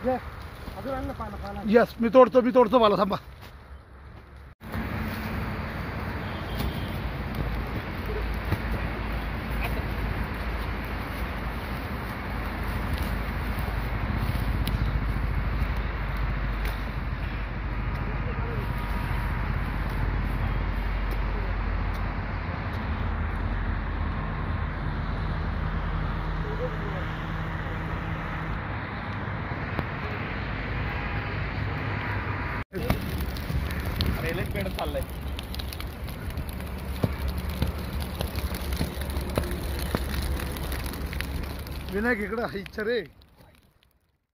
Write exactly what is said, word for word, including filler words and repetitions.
Yes मी तोडतो मी तोडतो मला थांबा. रेल्वे पेड चाललंय. विनायक इकडं इच्छा रे.